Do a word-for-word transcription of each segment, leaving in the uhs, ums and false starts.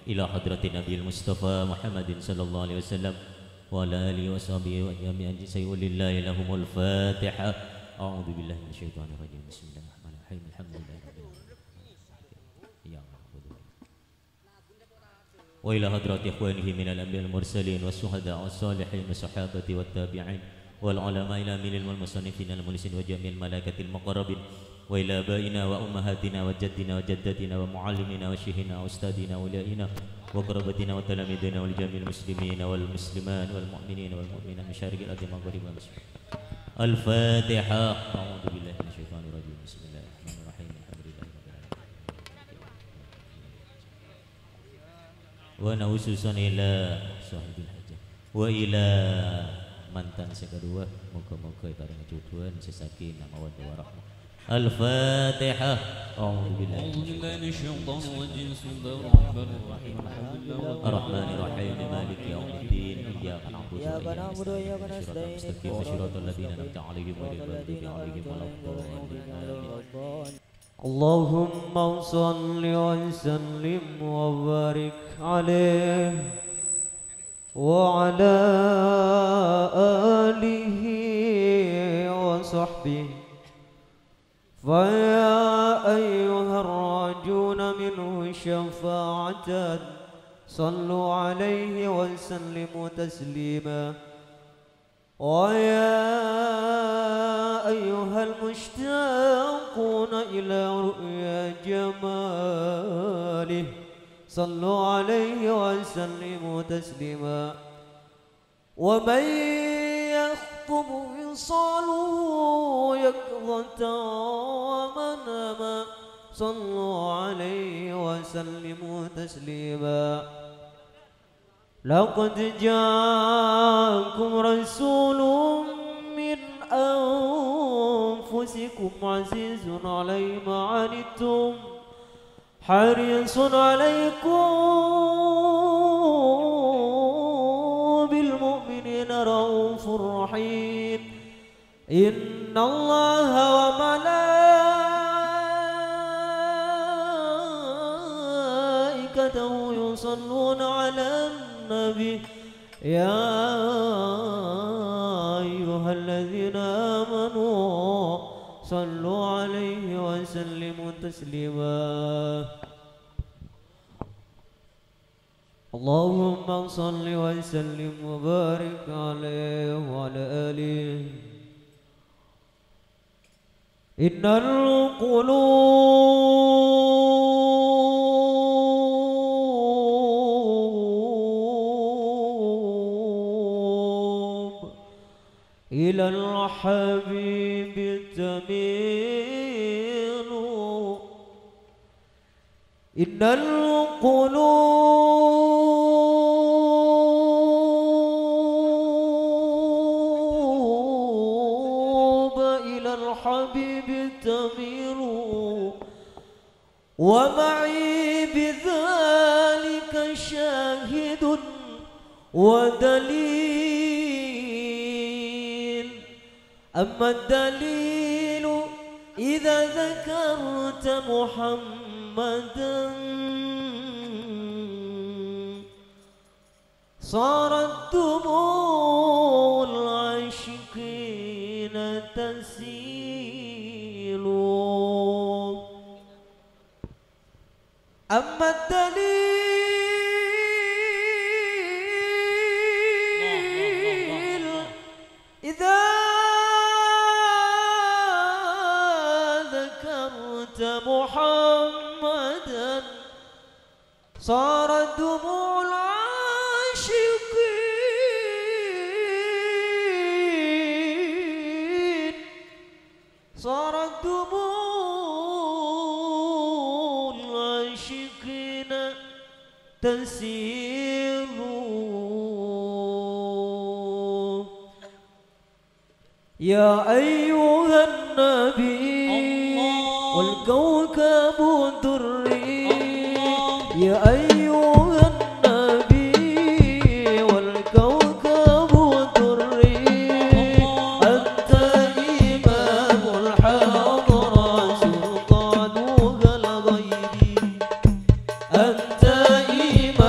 إلى حضرة النبي المصطفى محمد صلى الله عليه وسلم وعلى آله وصحبه وجميع سيئ لله لهم الفاتحة. أعوذ بالله من الشيطان الرجيم. بسم الله الرحمن الرحيم. الحمد لله رب العالمين. وإلى حضرة إخوانه من الأنبياء المرسلين والشهداء والصالحين والصحابة والتابعين والعلماء العاملين والمصنفين المخلصين وجميع الملائكة المقربين وإلى آبائنا وأمهاتنا وجدنا وجدتنا ومعلمنا وشيخنا وأستاذنا وأوليائنا وقرابتنا وتلاميذنا ولجميع المسلمين والمسلمات والمؤمنين والمؤمنات من مشارق الأرض والمغارب والمشرق. الفاتحة. أعوذ بالله من الشيطان الرجيم. بسم الله الرحمن الرحيم. الحمد لله رب العالمين. ونوصل إلى صاحب الحجة وإلى mantan sekedua, moga-moga bareng jodohan sesakin mawaddah warahmah. Al-Fatihah. A'udzu billahi minasyaitonir rajim. Bismillahirrahmanirrahim. Ar-Rahmanir-Rahim. Maliki yaumiddin. Iyyaka na'budu wa iyyaka nasta'in. Shiratal ladzina an'amta 'alaihim ghairil maghdubi 'alaihim waladdallin. Allahumma shalli wa sallim wa barik 'alaihi وعلى آله وصحبه فيا أيها الراجون منه شفاعة صلوا عليه وسلموا تسليما ويا أيها المشتاقون إلى رؤيا جماله صلوا عليه وسلموا تسليما ومن يخطب وصاله يقظة ومناما صلوا عليه وسلموا تسليما لقد جاءكم رسول من أنفسكم عزيز عليه ما عنتم حريص عليكم بالمؤمنين رؤوف رحيم إن الله وملائكته يصلون على النبي يا أيها الذين آمنوا صلوا عليه وسلموا تسليما اللهم صل وسلم وبارك عليه وعلى آله إن القلوب إلى الحبيب تميل إن القلوب إلى الحبيب تميل ومعي بذلك شاهد ودليل أما الدليل إذا ذكرت محمدا صارت دموع العاشقين تسيل أما الدليل إذا ذكرت محمدا صارت دموع العاشقين صارت دموع العاشقين تسيل يا أيها النبي والكوكب الدري يا أيها النبي والكوكب الدري أنت إمام الحضرة سلطانها الغيبي أنت إمام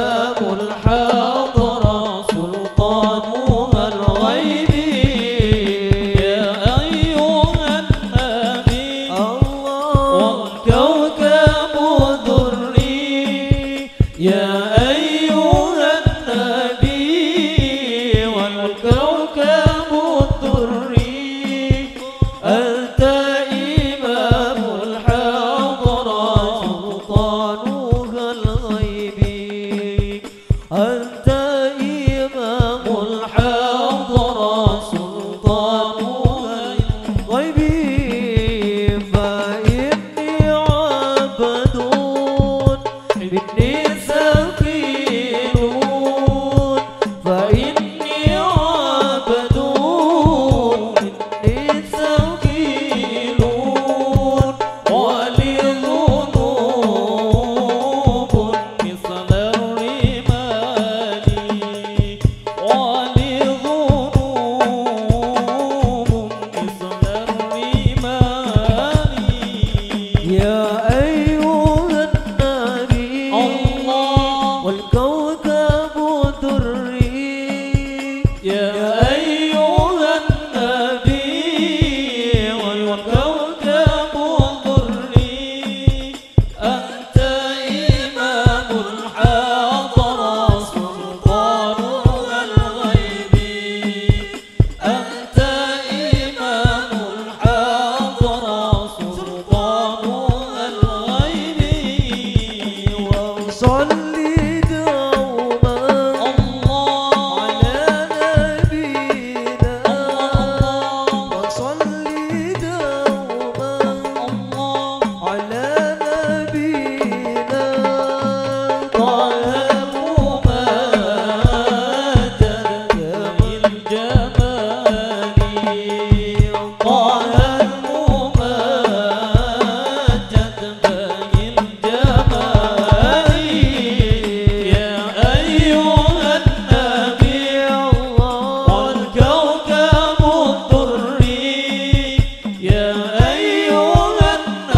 يا أيها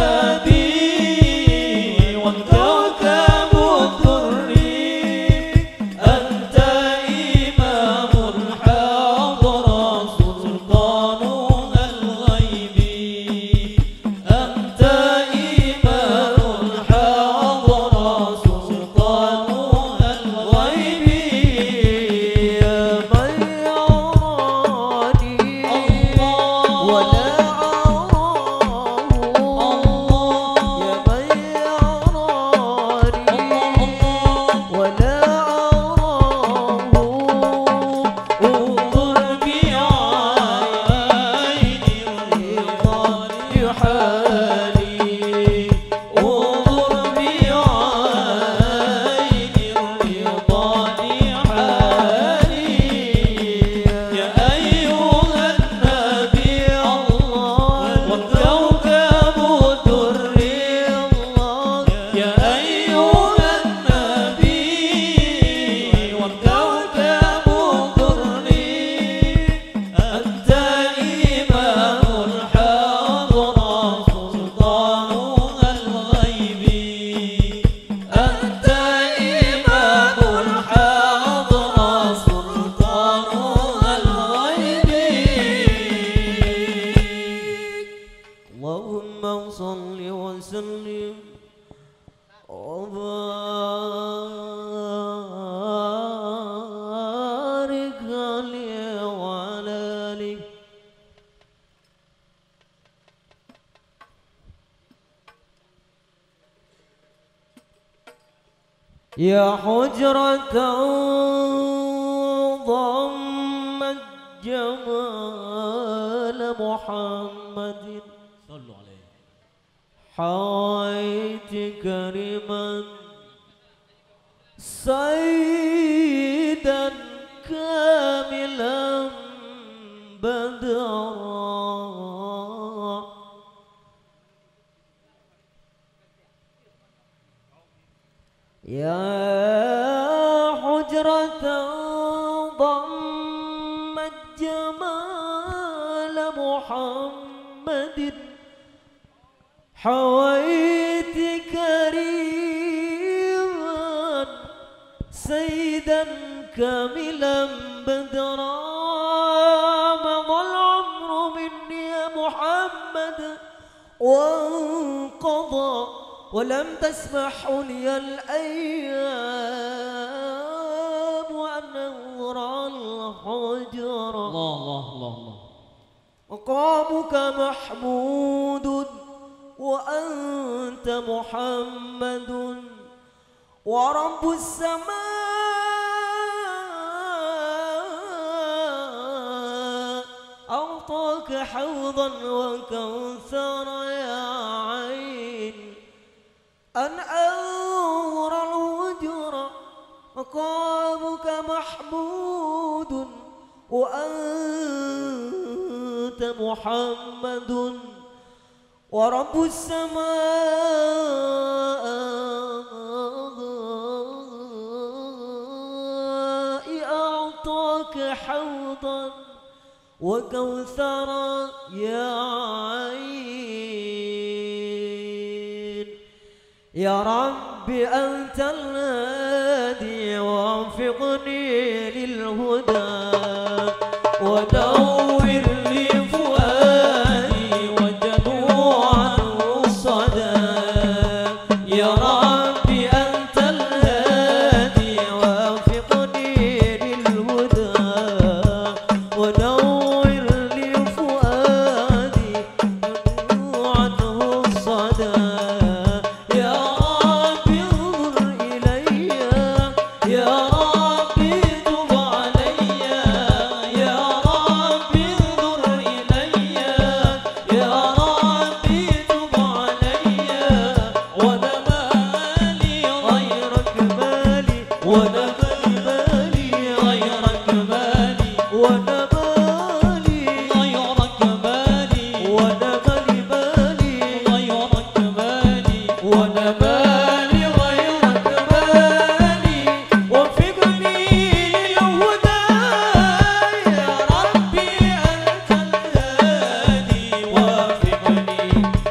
النبي والكوكب الدري أنت إمام الحضرة سلطانها الغيبي أنت إمام الحضرة سلطانها الغيبي يا من يراني ولا اللهم صل وسلم وبارك عليه وعلى آله. يا حجرة ضمت جمال محمد صلوا عليه حويت كريما سيدا كاملا بدرا يا حجرة ضمت جمال محمد حويت كريما سيدا كاملا بدرا مضى العمر مني يا محمد وانقضى ولم تسمح لي الأيام أن أنظر الحجر. الله الله الله الله. مقامك محمود وأنت محمد ورب السماء أعطاك حوضا وكوثرا يا عين أن أنظر الوجر. مقامك محمود وأنت محمد ورب السماء أعطاك حوضا وكوثرا يا عين. يا رب أنت الهادي ووفقني للهدى ودور لي فؤادي وجنوا عنه الصدى. يا رب أنت الهادي ووفقني للهدى ودور لي فؤادي وجنوا عنه الصدى. يا رب انظر إلي يا رب تب علي يا رب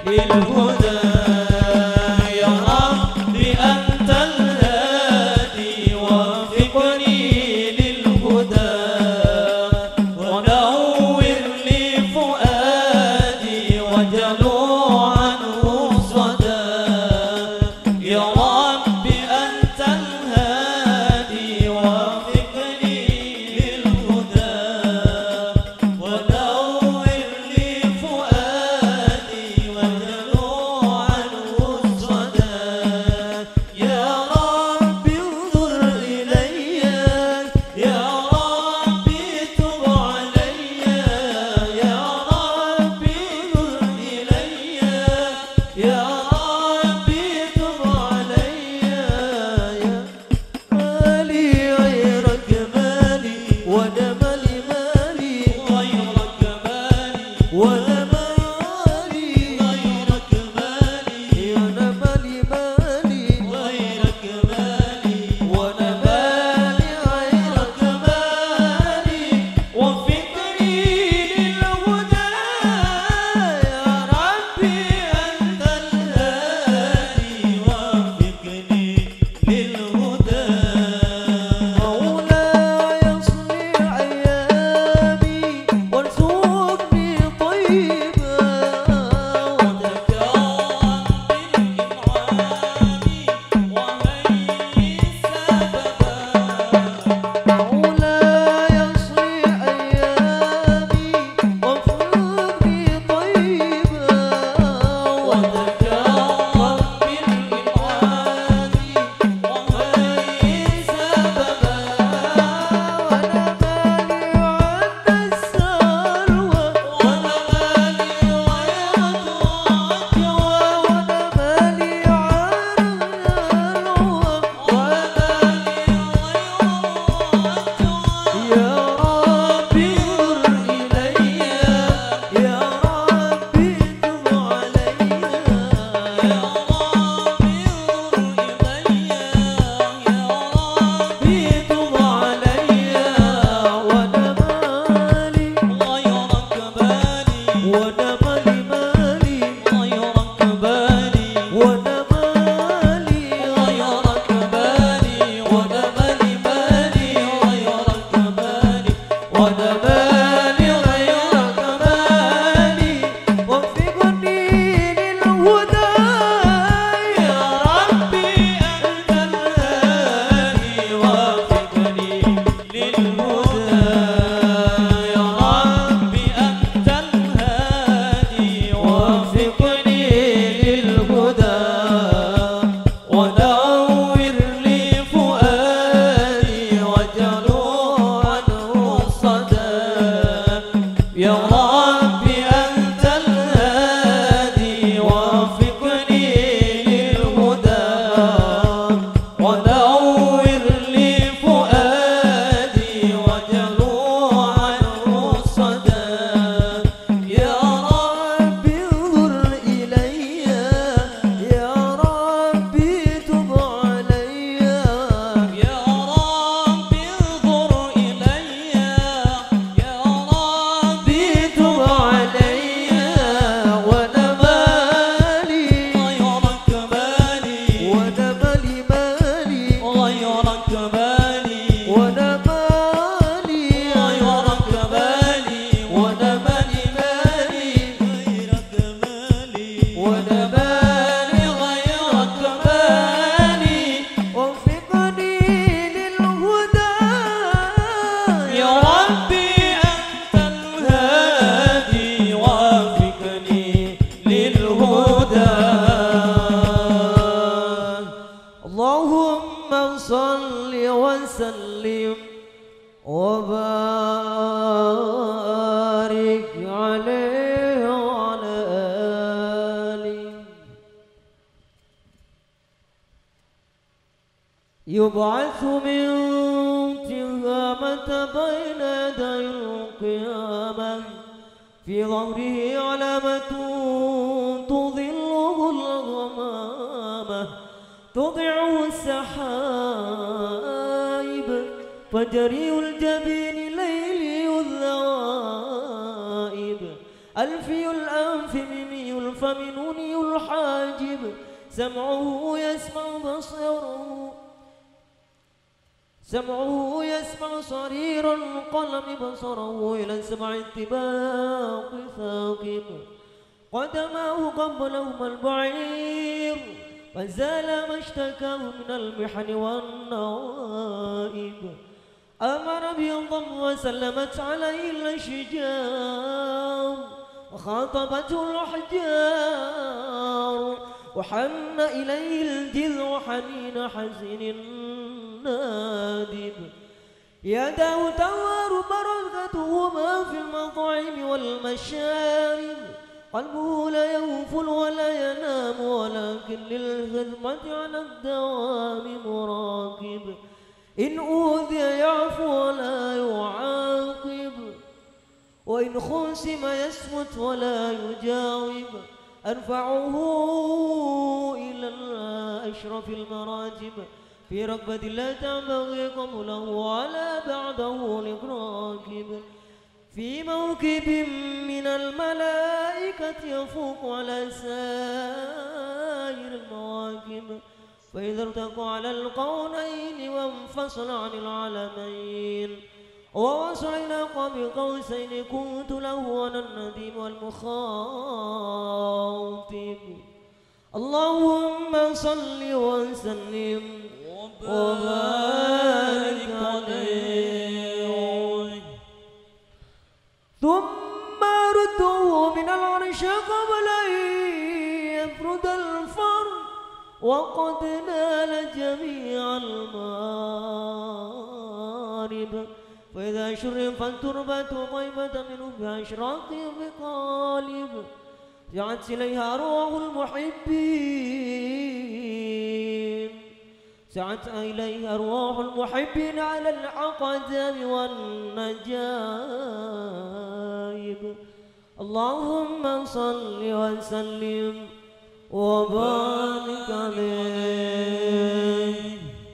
يبعث من تهامة بين يدي القيامة في ظهره علامة تظله الغمامة تضعه السحائب فجري الجبين ليلي الذوائب ألفي الأنف ممي الفم نوني الحاجب سمعه يسمع بصره سمعه يسمع صرير القلم بصره إلى السمع الطباق ثاقب قدماه قبلهما البعير فزال ما اشتكاه من المحن والنوائب أمر بالضم وسلمت عليه الأشجار وخاطبته الأحجار وحن إليه الجذع حنين حزين نادب يداه توار بركتهما في المطعم والمشارب قلبه لا يغفل ولا ينام ولكن للخدمة على الدوام مراقب إن أوذي يعفو ولا يعاقب وإن خصم يسكت ولا يجاوب أرفعه إلى أشرف المراتب في ركبة لا تنبغي قبله ولا بعده لراكب في موكب من الملائكة يفوق على سائر المواكب فإذا ارتقى على القونين وانفصل عن العالمين ووصل إلى قاب قوسين كنت له أنا النديم والمخاطب اللهم صل وسلم وبارك عليه ثم رده من العرش قبل أن يفرد الفرد وقد نال جميع المارب فإذا شرفت التربة طيبة منه بأشراق بقالب جعت إليها أرواح المحبين سعت إليها أرواح المحبين على العقدم والنجائب اللهم صل وسلم وبارك عليه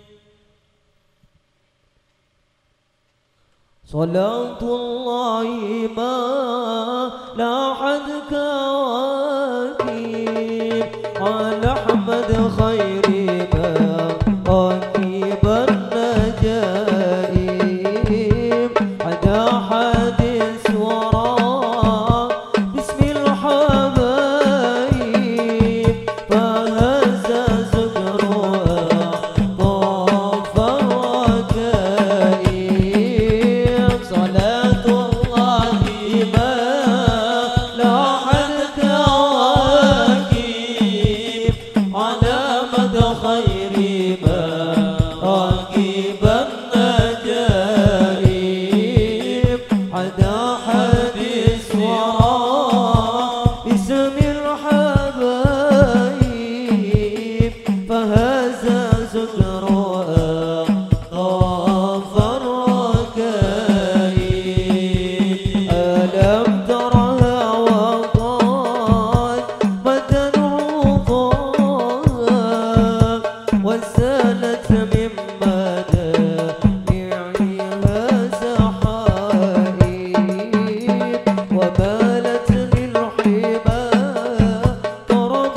صلاة الله ما لاحت كواكب على أحمد خير ما راكب النجائب حدا حدث وراء باسم الحبايب فهز سكرها طاف الركائب صلاة الله ما لاحت كواكب على مدى خير ما راكب النجائب حدا حدث وراء باسم الحبايب فهز سكرها طاف الركائب ألم ترها وقد بدن عطاها وسالت من مدامعها سحائب وبالت للحبا طرب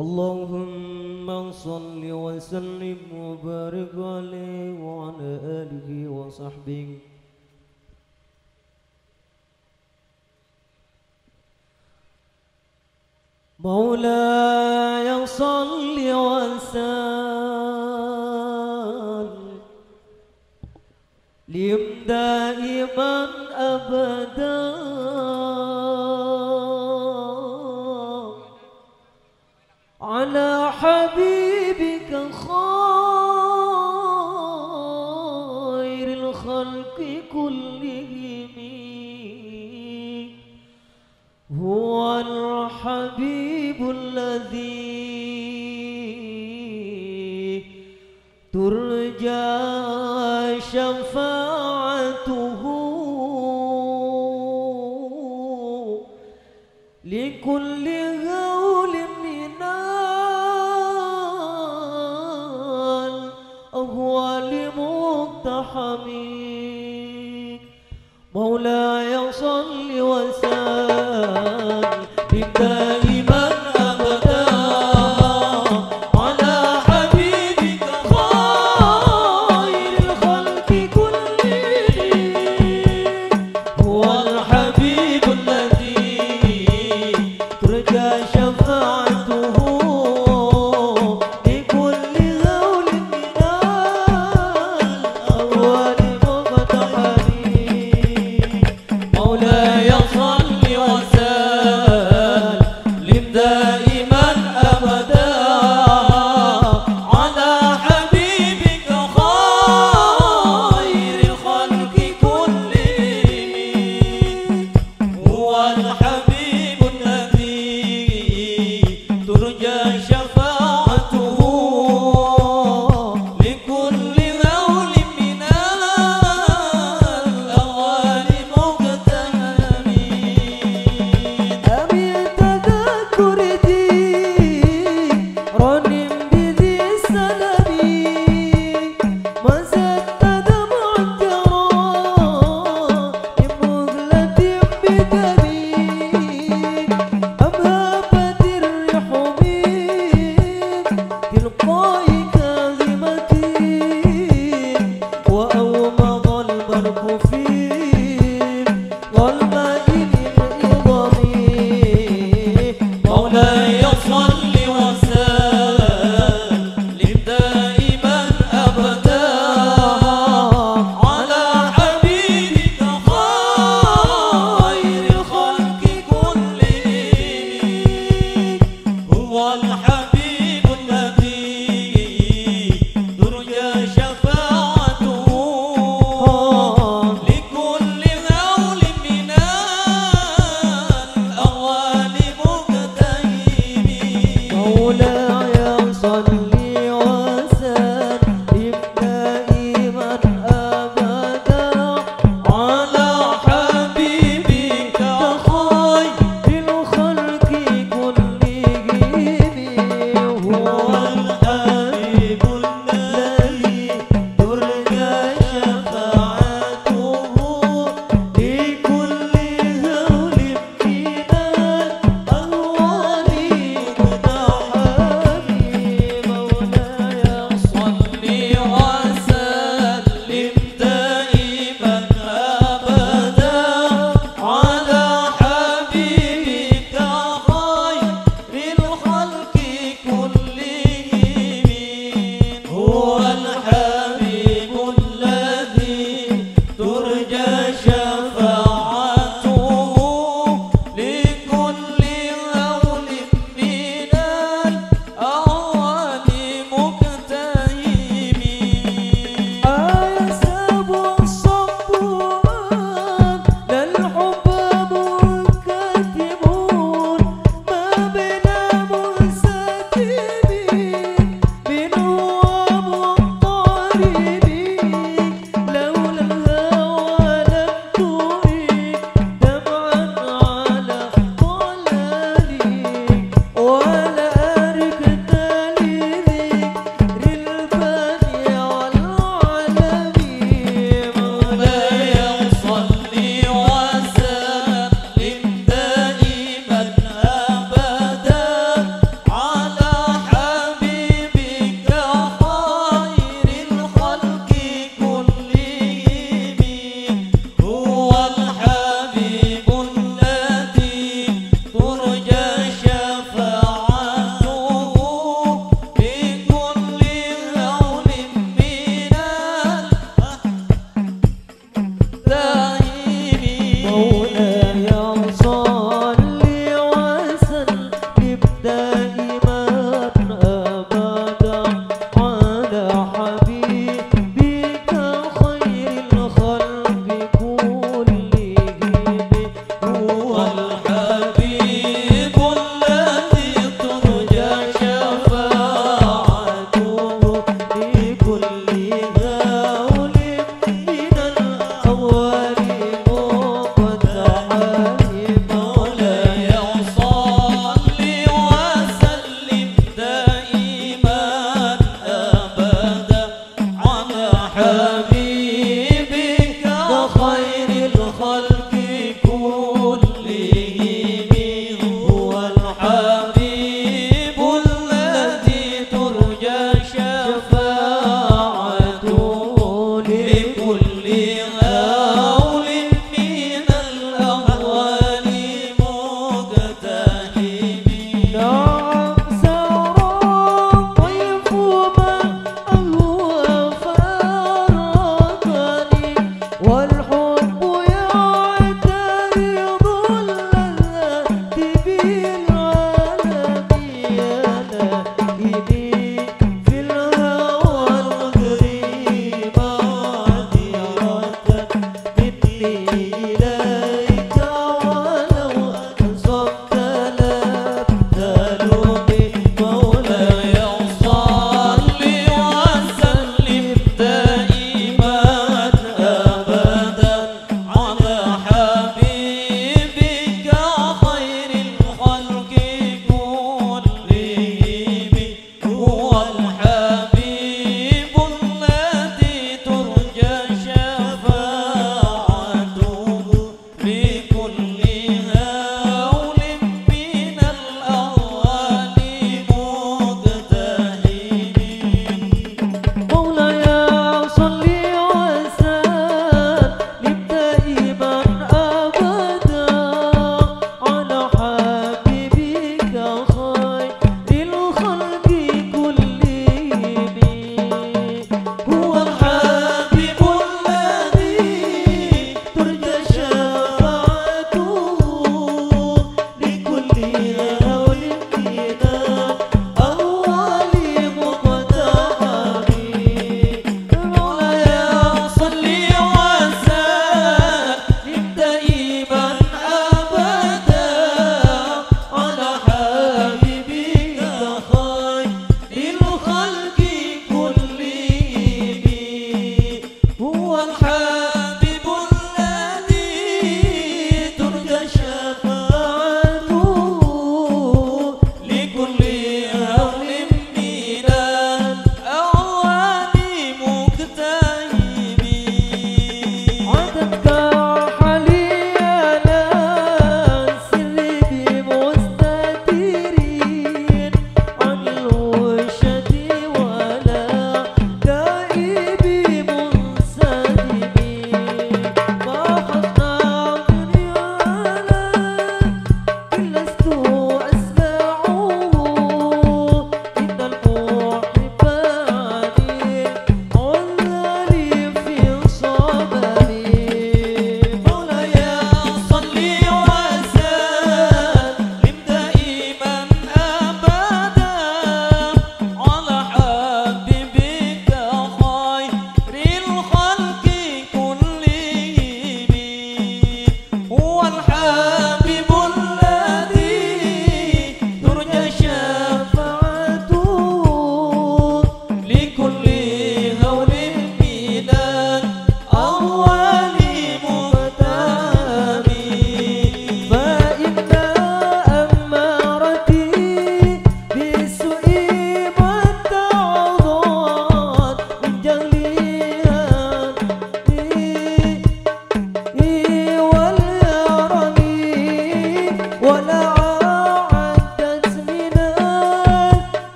اللهم صل وسلم وبارك عليه وعلى آله وصحبه. مولاي صل وسلم دائما أبدا على حبيبك خير الخلق كلهم. هو الحبيب الذي ترجى شفاعته لكل هول من الأهوال مقتحم. مولاي صل وسلم دائما أبدا على حبيبك خير الخلق كلهم. هو الحبيب الذي ترجى شفاعته لكل هول من الأهوال مقتحم. مولاي صل وسلم دائما أبدا على حبيبك خير الخلق كلهم. هو الحبيب الذي ترجى شفاعته لكل هول من الأهوال مقتحم. أبي تذكر ديران بذي السلام ما زدت دمع الجرى لمغلة بدمي. أبهبت الريح من تلقاء كاظمة وأومض البرق في ظلماء العظام. مولاي صل وسلم دائما أبدا على حبيبك خير الخلق كلهم. هو الحبيب الذي ترجى شفاعته لكل هول من الأهوال مقتحم.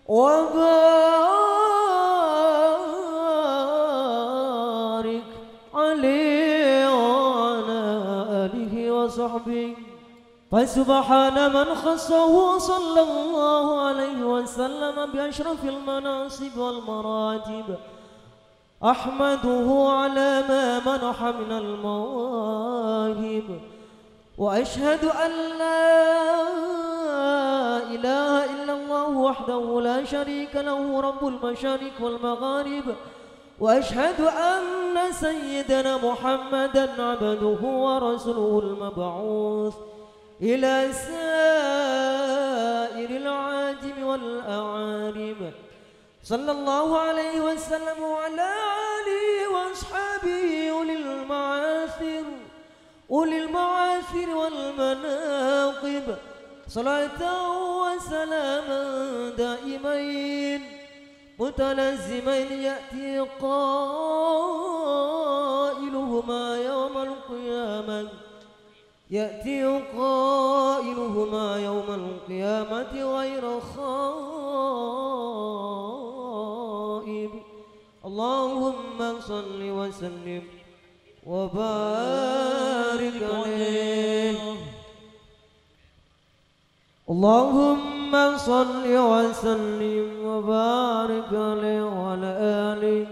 وبارك عليه وعلى آله وصحبه. فسبحان من خصه صلى الله عليه وسلم بأشرف المناصب والمراتب، أحمده على ما منح من المواهب، وأشهد أن لا إله إلا الله وحده لا شريك له رب المشارق والمغارب، وأشهد أن سيدنا محمدًا عبده ورسوله المبعوث إلى سائر العاجم والأعارب، صلى الله عليه وسلم وعلى آله وأصحابه أولي المعاثر أولي المعاثر والمناقب، صلاة وسلاما دائمين متلازمين يأتي قائلهما يوم القيامة يأتي قائلهما يوم القيامة غير خائب. اللهم صل وسلم وبارك عليه. اللهم صل وسلم وبارك عليه وعلى آله.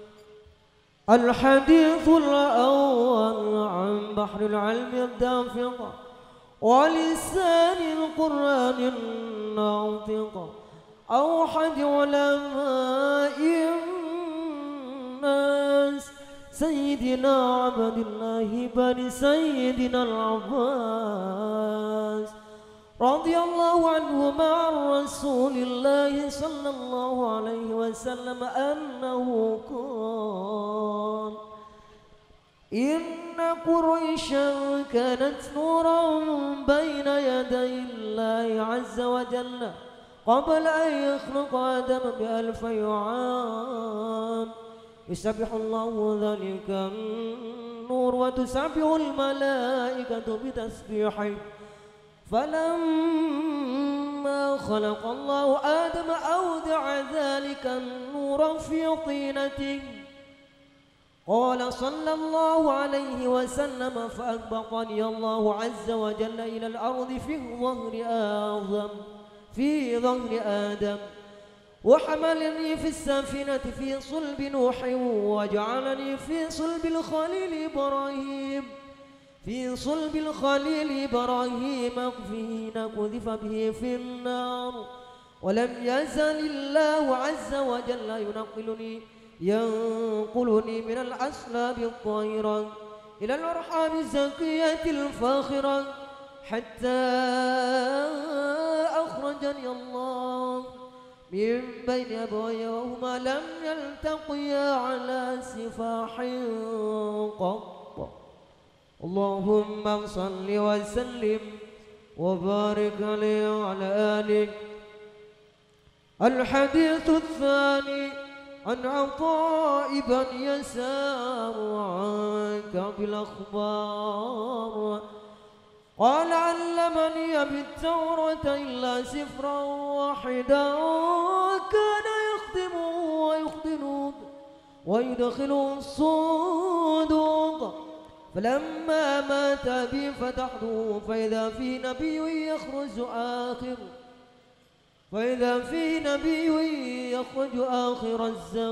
الحديث الأول عن بحر العلم الدافق ولسان القرآن الناطق، أوحد علماء الناس سيدنا عبد الله بن سيدنا العباس رضي الله عنهما عن رسول الله صلى الله عليه وسلم أنه قال: إن قريشا كانت نورا بين يدي الله عز وجل قبل أن يخلق آدم بألفي عام، يسبح الله ذلك النور وتسبح الملائكة بتسبيحه. فلما خلق الله آدم أودع ذلك النور في طينته. قال صلى الله عليه وسلم: فأهبطني الله عز وجل إلى الأرض في ظهر آدم في ظهر آدم وحملني في السفينة في صلب نوح وجعلني في صلب الخليل إبراهيم في صلب الخليل إبراهيم حين قذف به في النار، ولم يزل الله عز وجل ينقلني ينقلني من الأصلاب الطاهرة إلى الأرحام الزكية الفاخرة حتى أخرجني الله من بين أبوي وهما لم يلتقيا على سفاح قط. اللهم صل وسلم وبارك عليه وعلى آله. الحديث الثاني عن عطاء بن يسار عن كعب الأخبار قال: علمني بالتوراة إلا سفرا واحدا كان يخدم ويخدم ويدخل الصدوق، فلما مات بي فتحته فإذا في نبي يخرج آخر فإذا في نبي يخرج آخر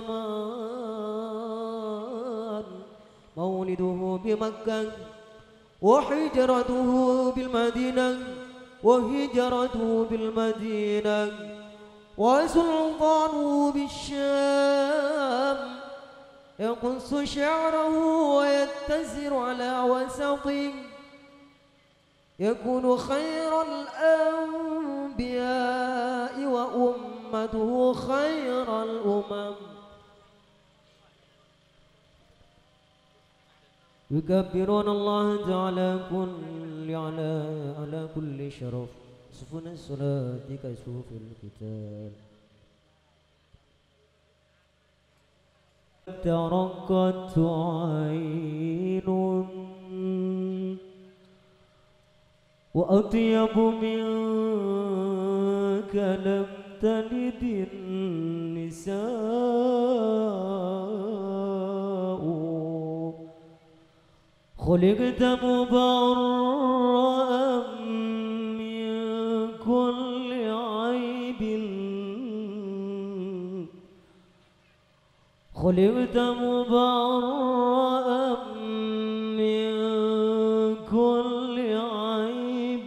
الزمان مولده بمكة وحجرته بالمدينة وهجرته بالمدينة وسلطانه بالشام، يقص شعره ويتزر على وسطه، يكون خير الأنبياء وأمته خير الأمم، يكبرون الله تعالى كل على على كل شرف، يصفون الصلاة كصفوف القتال. ترقت عين وأطيب منك لم تلد النساء خلقت مبرأ من كل عيب خلقت مبرأ من كل عيب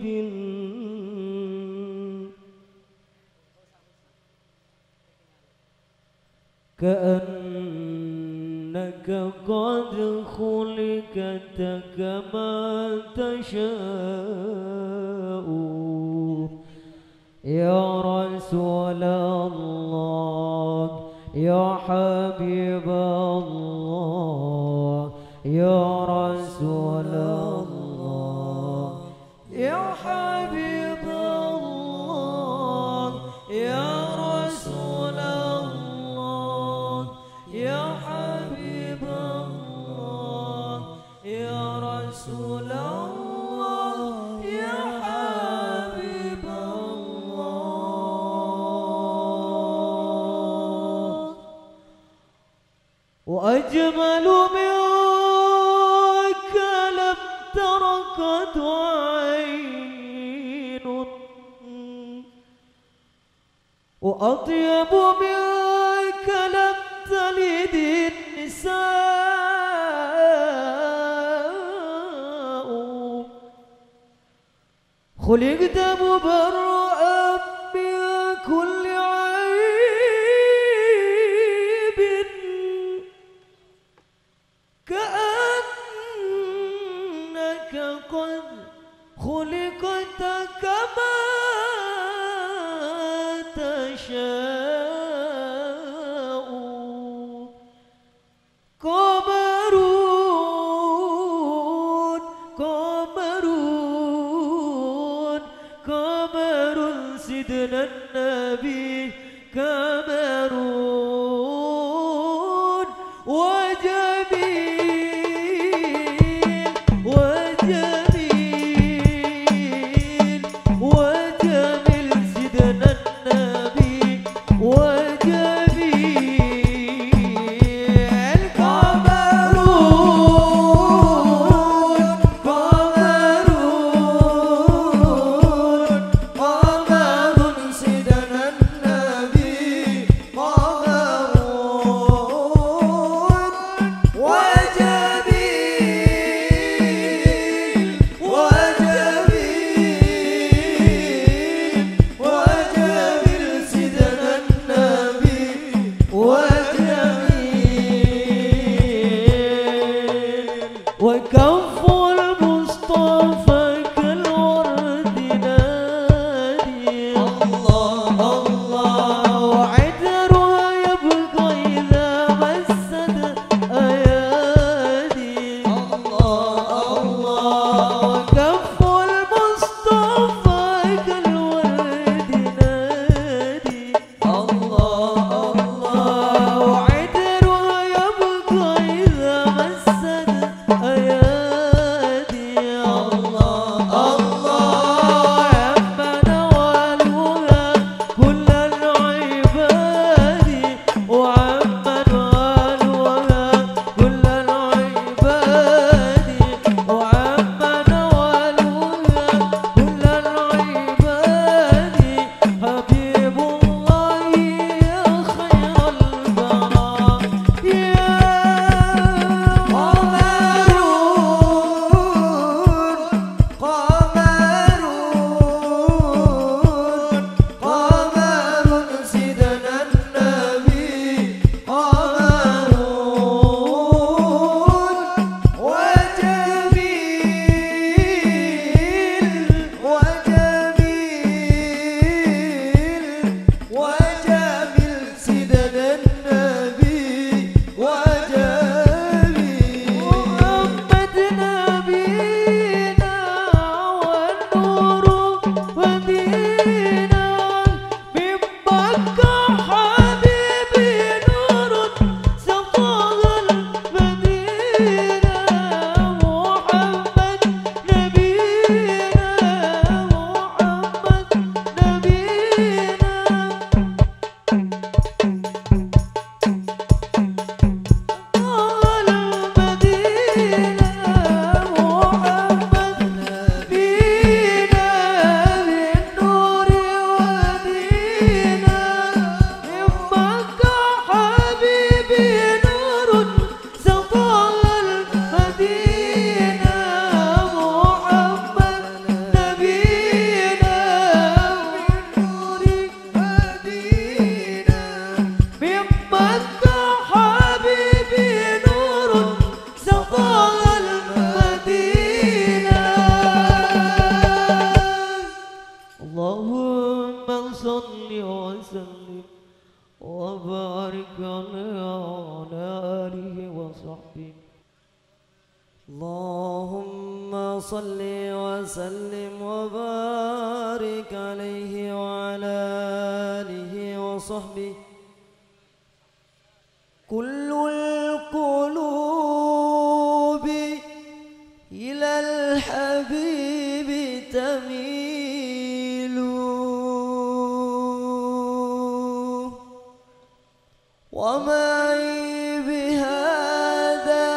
كأنك قد خلقت كما تشاء يا رسول الله يا حبيب الله يا رسول الله يا حبيب الله يا رسول الله يا حبيب الله يا رسول الله يا حبيب الله وأجمل منك لم تر قط عين وأطيب منك لم تلد النساء خلقت مبرأ من كل عيب كأنك قد خلقت كما تشاء قمرون قمرون قمر سيدنا النبي قمرون وجميل وجميل وجميل سيدنا النبي وجميل قمرون قمرون قمر سيدنا النبي قمرون وجميل وجميل وجميل سيدنا النبي وبارك عليه وعلى آله وصحبه. اللهم صل وسلم وبارك عليه وعلى آله وصحبه. كل القلوب إلى الحبيب تميل ومعي بهذا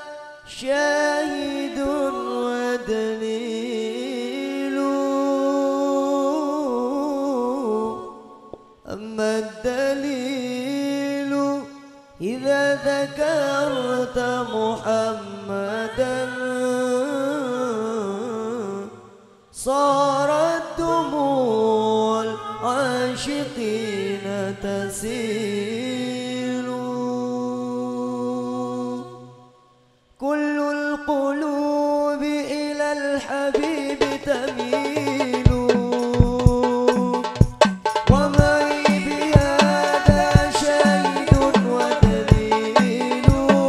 شاهد ودليل. أما الدليل إذا ذكرت محمدا صارت دموع العاشقين تسيل. كل القلوب إلى الحبيب تميل ومعي بهذا شاهد ودليل.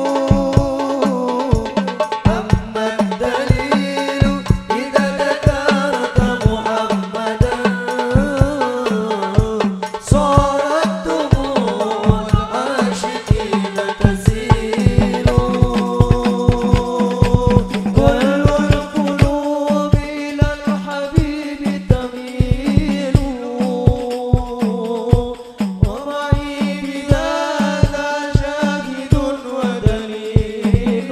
أما الدليل إذا ذكرت محمدا صارت دموع العاشقين تسيل. كل القلوب إلى الحبيب تميل ومعي بهذا شاهد ودليل.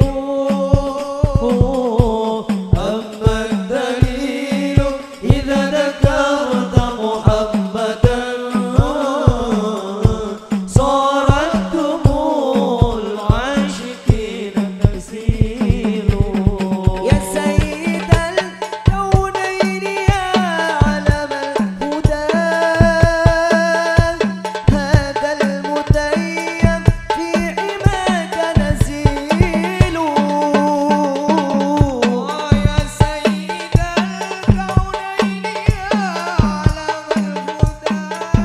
أما الدليل إذا ذكرت محمدا صارت دموع العاشقين تسيل. يا سيد الكونين يا علم الهدى هذا المتيم في حماك نزيل. يا سيد الكونين يا علم الهدى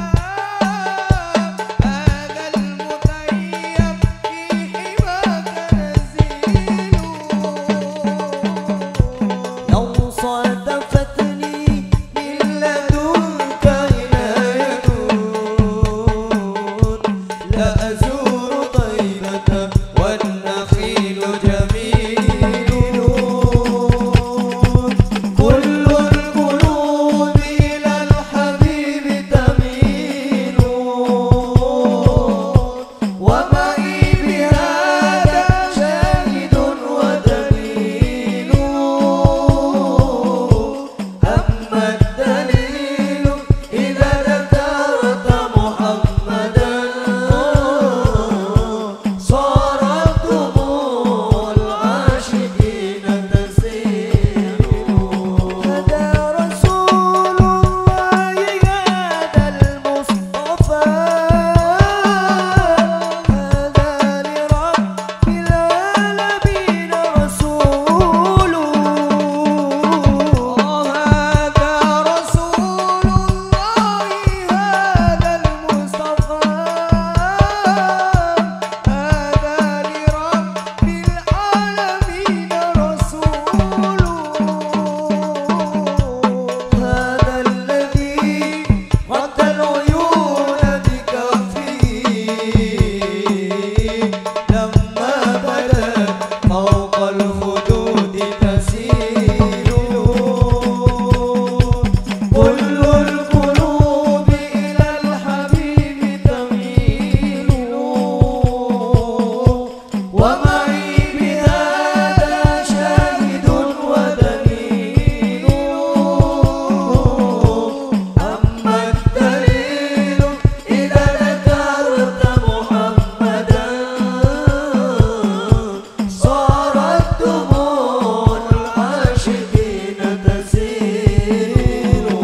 هذا المتيم في حماك نزيل. لو صادفتني من لدنك عناية لأزور طيبة والنخيل جميل. كل القلوب إلى الحبيب تميل ومعي بهذا شاهد ودليل. أما الدليل إذا ذكرت محمدا صارت دموع العاشقين تسيل. هدى رسول الله هذا المصطفى هذا لرب العالمين رسول. هذا رسول الله هذا المصطفى هذا لرب العالمين رسول. هذا الذي رد العيون بكفه لما بدت فوق الخدود تسيل. كل القلوب إلى الحبيب تميل ومعي بهذا شاهد ودليل. أما الدليل إذا ذكرت محمدا صارت دموع العاشقين تسيل.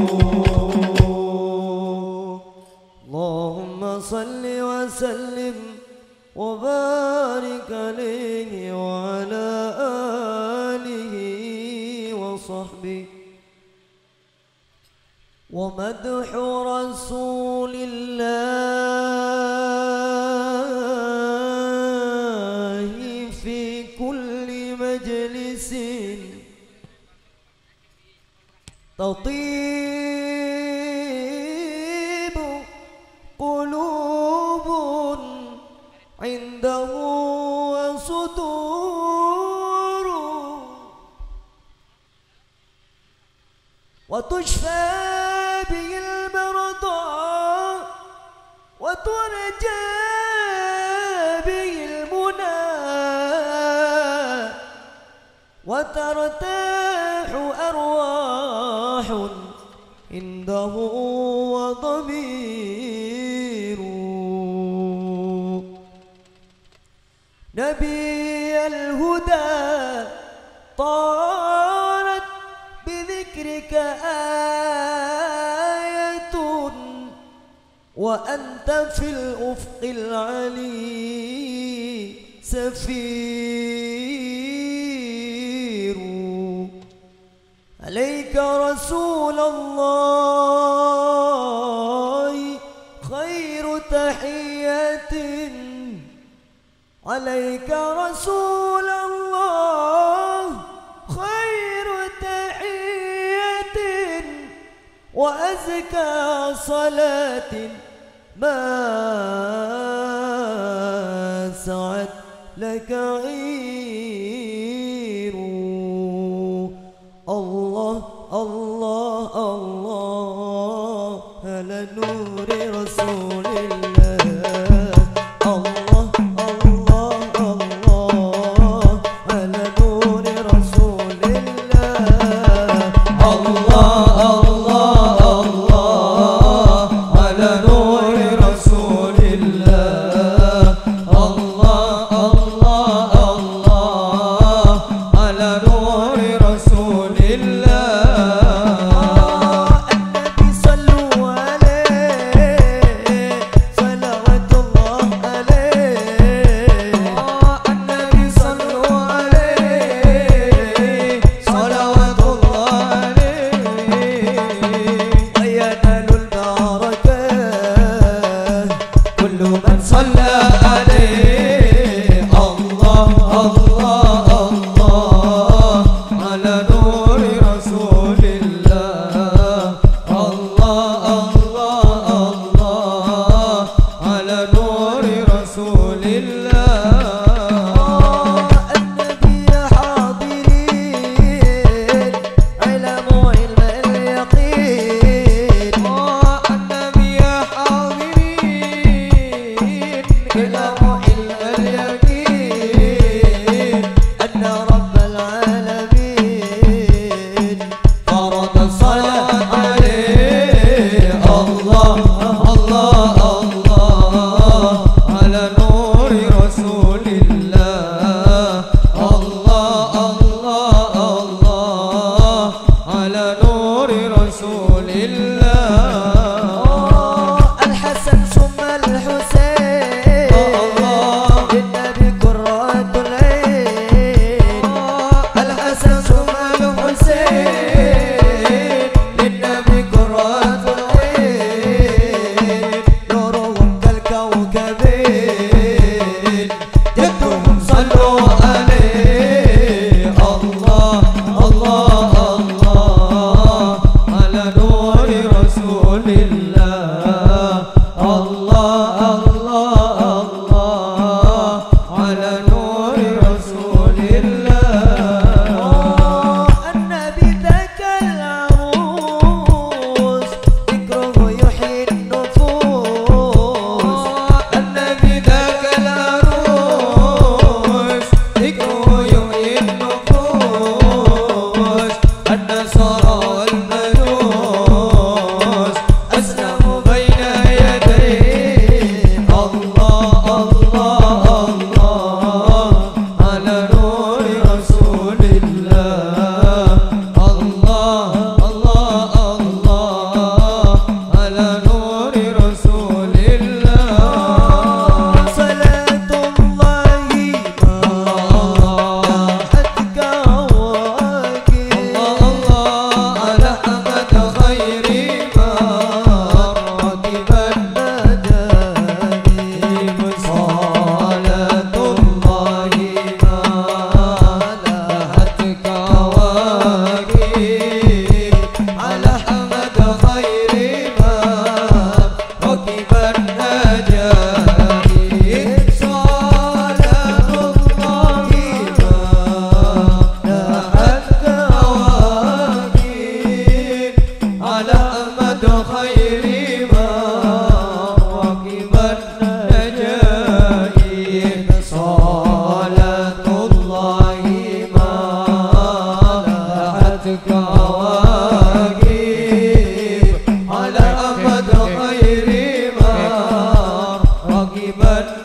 اللهم صل وسلم وبارك عليه وعلى آله وصحبه. ومدح رسول الله تطيب قلوب عنده وصدور وتشفى به المرضى وترجى به المنى وترتاح أرواح عنده وضمير نبي الهدى طارت بذكرك آية وأنت في الأفق العلي سفير عليك رسول الله خير تحية عليك رسول الله خير تحية وأزكى صلاة ما سعت لك عير الله الله الله على نور رسول الله الله الله الله على نور رسول الله الله الله الله على نور رسول الله الله الله الله على نور رسول الله النبي صلوا عليه صلوات الله عليه النبي صلوا عليه صلوات الله عليه وينال البركات كل من صلى عليه الله الله الله على نور رسول الله الله الله الله على نور رسول الله النبي حاضرين علم علم اليقين النبي حاضرين Tuhan